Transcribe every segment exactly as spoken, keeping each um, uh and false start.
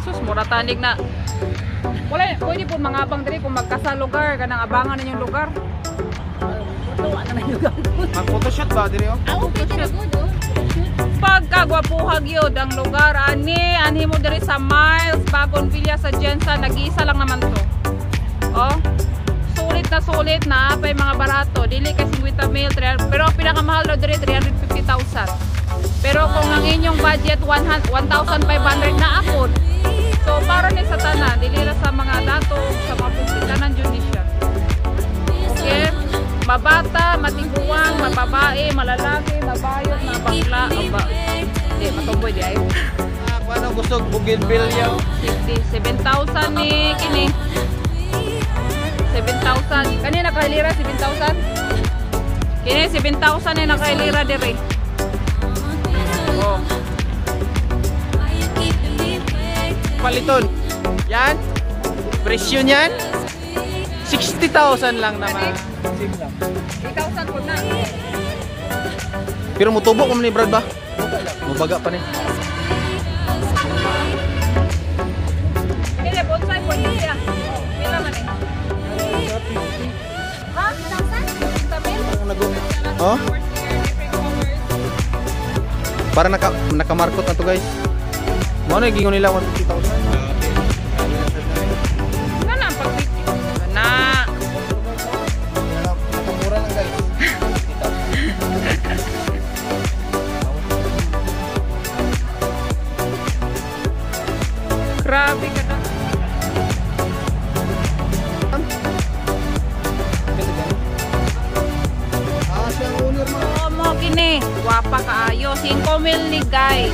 Sus, mura tanig na. Wala, pwede po mangabang diri kung magkasa lugar, kanang abangan ninyong lugar. Mag-photoshoot ba diri oh? Ako pwede na good oh. Pagkagwapuhag yun ang lugar, ani, ani mo diri sa Miles, Bougainvillea sa Jensen, nag-iisa lang naman to. Oh, sulit na sulit na, pa yung mga barato, dili kasi fifty mil, pero ang pinakamahal na diri three hundred fifty thousand. Pero kung ang inyong budget one thousand five hundred na akon, so para ni sa tanan, dili ra sa mga dato, sa mga pagkitanan dyan ni siya. Okay? Mabata, matiguang, mababae, malalaki, mabayot, mabakla, aba. Hindi, matumboy di ay. Ah, kung anong gusto, Bougainvillea. seven thousand ni kini. seven thousand. Kanina nakailira seven thousand? Kini seven thousand ay nakailira dire. Oh. Paliton. Yan. Presyo niyan. sixty thousand lang naman. Same lang. eight thousand po na. Pero mutubo ko ni Brad ba? Mabaga pa ni. Kaya bonsai po niya. Pila man eh. Ha? one thousand? Oh? Para naka nakamarkot na to guys. Mo na gingon nila one hundred fifty thousand. Na pag na. Nakamura lang guys. Grabe ka na. Ah, siya ang owner mo. Oo mo kini. Guwapa kaayo. five mil ni guys.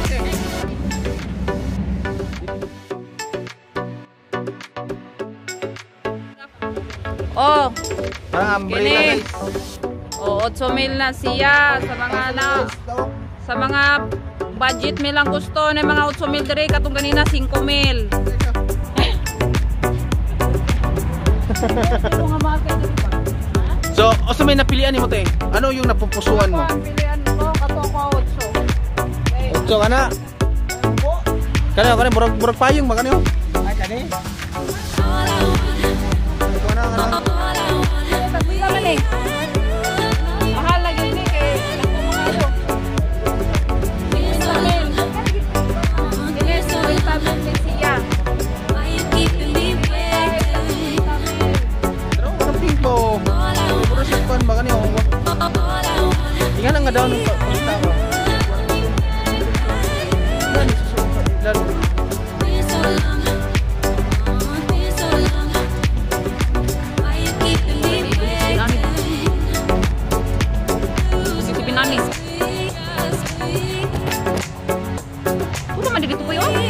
Oh, Parang umbrella kini. guys. Oh, eight mil na siya sa mga na sa mga budget mi lang gusto na mga eight mil dire katong ganina five mil. So, o sa may napilian mo te? Ano yung napupusuan mo? Pilihan ko kato ko eight. Otso ka na. Kaya ka rin, burag, burag payong ba kanyo? Ay kani. Ito na, ka na. Pila man eh. Mahal na yun eh kay nagpumalo. eight mil. Kini eight mil ni siya. Pero, ang pingko. Burag sa pan ba kanyo? Tingnan ang nga daw ng pagkita ko. Lalo. Pinanis. Udah mandi gitu po yun.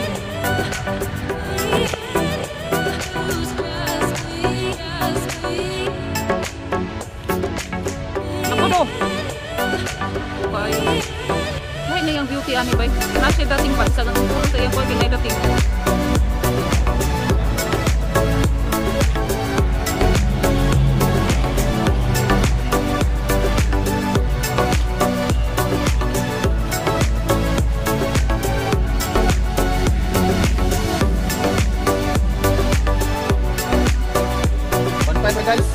Ako do. Okay. Ay, na yung beauty ani bay. Nasa dating bansa ng ulo sa yung pag dating. one five guys.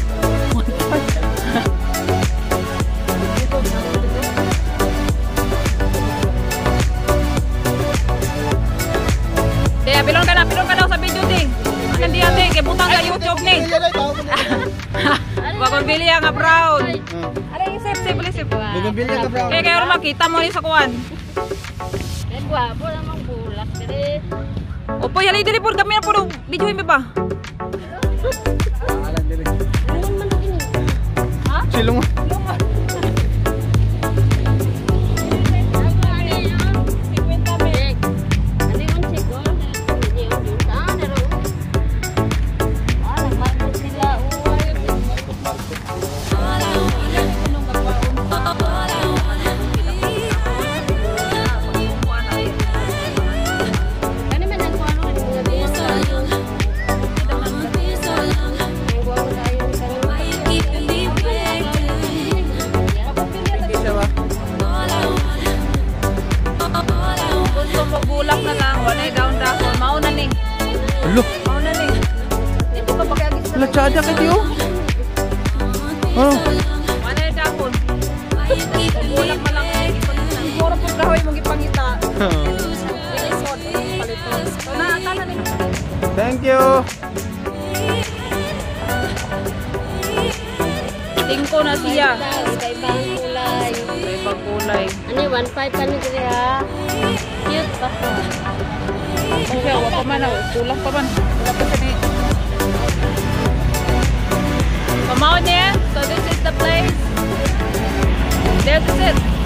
Kaya bilong ka na, bilong ka daw sa video ding. Anong di ate, kay butang ka YouTube ni. Bougainvillea nga brown. Ano yung sip, sip, sip. Bougainvillea ka bro. Kaya kayo makita mo ni sa kuwan. Kan guwapo namang bulak dire. Opo, yan ay dili po kami na po video mo ba? Alam dili. Ano man kini? Ha? Silong mo. Gusto mo bulak na lang, wala down dahon. Alo, Mao na ni. Dito ka pakiagis na. latsada ka tiyo. Oh. Mana yung dahon? Pagbulang malang siguro po kahoy mong ipangita. Ilisod, paliton. So na, tala ni. Thank you. Tingko na siya. Kay bang kulay. May pagkulay. Ano one five pa ni dire ha. Cute pa. Kasi wala pa man, kulang pa man. Wala pa siya ni. Come on in. So this is the place. This is it.